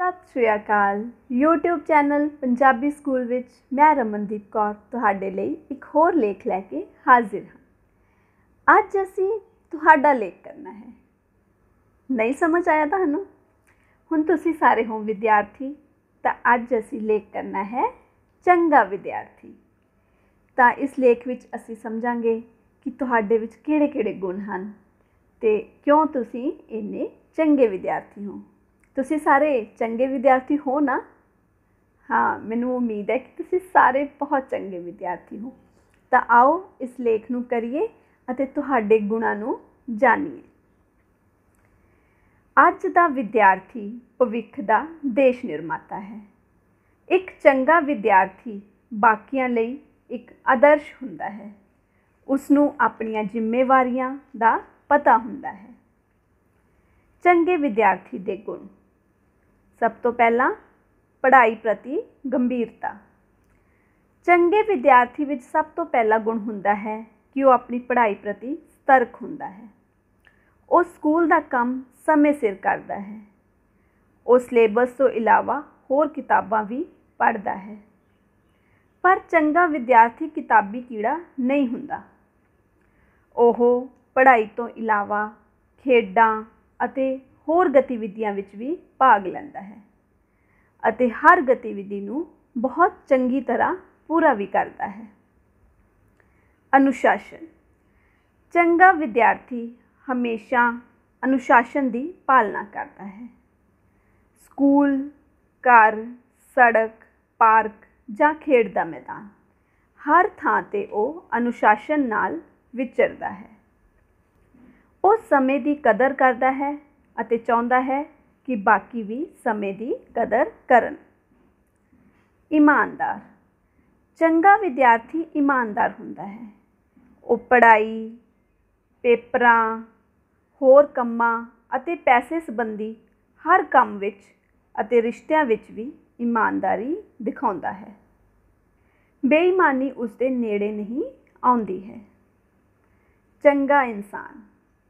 सत श्री अकाल। यूट्यूब चैनल पंजाबी स्कूल विच मैं रमनदीप कौर तुहाडे लई एक होर लेख लैके हाजिर हाँ। अज असी तुहाडा लेख करना है। नहीं समझ आया तुहानूं? हुण तुसीं सारे हो विद्यार्थी, तां अज असी लेख करना है चंगा विद्यार्थी। तां इस लेख विच असी समझांगे कि तुहाडे विच किहड़े-किहड़े गुण हन ते क्यों तुसीं इन्ने चंगे विद्यार्थी हो। तुसीं सारे चंगे विद्यार्थी हो ना? हाँ, मैनूं उम्मीद है कि तुसीं सारे बहुत चंगे विद्यार्थी हो। तो आओ इस लेख नूं करिए अते तुहाडे गुणां नूं जाणीए। अज दा विद्यार्थी भविख दा देश निर्माता है। एक चंगा विद्यार्थी बाकियां लई एक आदर्श हुंदा है। उसनूं अपणीआं जिम्मेवारियां दा पता हुंदा है। चंगे विद्यार्थी दे गुण। सब तो पहला पढ़ाई प्रति गंभीरता। चंगे विद्यार्थी विच सब तो पहला गुण हुंदा है कि वह अपनी पढ़ाई प्रति सतर्क हुंदा है। वह स्कूल दा काम समय सिर करदा है। वह सिलेबस तो इलावा होर किताबां भी पढ़दा है। पर चंगा विद्यार्थी किताबी कीड़ा नहीं हुंदा। ओह पढ़ाई तो इलावा खेडां अते होर गतिविधियां विच भी भाग लैंदा है अते हर गतिविधि नूं बहुत चंगी तरह पूरा भी करता है। अनुशासन। चंगा विद्यार्थी हमेशा अनुशासन की पालना करता है। स्कूल, घर, सड़क, पार्क जां खेड दा मैदान हर थां ते वह अनुशासन नाल विचरदा है। वह समय की कदर करता है अते चाहुंदा है कि बाकी भी समय की कदर करन। ईमानदार। चंगा विद्यार्थी ईमानदार हुंदा है। वह पढ़ाई, पेपरां, होर कम्मां अते पैसे संबंधी हर काम विच अते रिश्तियां विच भी ईमानदारी दिखाउंदा है। बेईमानी उसके नेड़े नहीं आउंदी है। चंगा इंसान।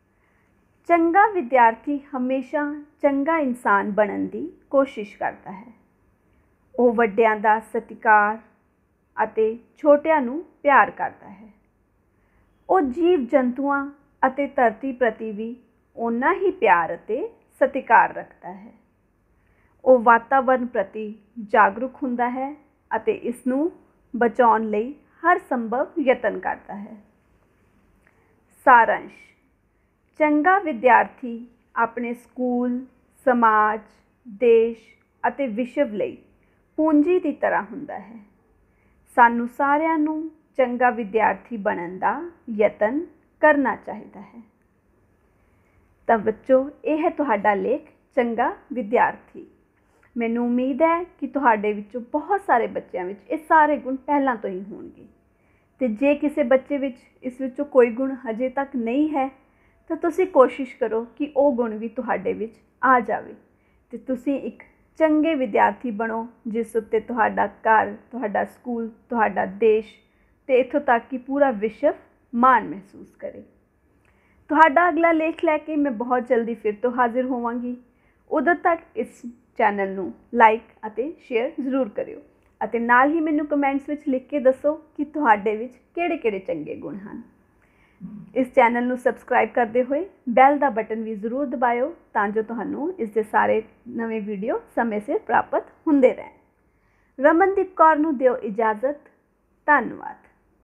चंगा विद्यार्थी हमेशा चंगा इंसान बनने की कोशिश करता है। वह वड्डियां दा सत्कार अते छोटियां नूं प्यार करता है। वह जीव जंतुआं अते धरती प्रति भी उन्ना ही प्यार अते सत्कार रखता है। वह वातावरण प्रति जागरूक हुंदा है अते इसनूं बचाउण लई हर संभव यतन करता है। सारांश। चंगा विद्यार्थी अपने स्कूल, समाज, देश अते विश्व लई पूंजी की तरह हुंदा है। सानू सारिआं नूं चंगा विद्यार्थी बनने का यतन करना चाहिए है। तो बच्चों, यह है तुहाडा लेख चंगा विद्यार्थी। मैनूं उम्मीद है कि तुहाडे विचों बहुत सारे बच्चों विच ये सारे गुण पहलां तो ही होणगे। ते जे किसी बच्चे विच इस विचों कोई गुण हजे तक नहीं है तो तुसी कोशिश करो कि वो गुण भी तुहाडे विच आ जावे ते तुसी एक चंगे विद्यार्थी बनो जिस उत्ते तुहाडा घर, तुहाडा स्कूल, तुहाडा देश ते इत्थों तक कि पूरा विश्व माण महसूस करे। तुहाडा अगला लेख लैके मैं बहुत जल्दी फिर तो हाजिर होवांगी। उदों तक इस चैनल नूं लाइक अते शेयर जरूर करियो अते नाल ही मैनूं कमेंट्स विच लिख के दसो कि तुहाडे विच किहड़े-किहड़े चंगे गुण हन। इस चैनल नूं सबसक्राइब करते हुए बैल का बटन भी जरूर दबाओ तां जो तुहानूं इसके सारे नवे वीडियो समय सिर प्राप्त हुंदे रहन। रमनदीप कौर नूं दिओ इजाज़त। धन्नवाद।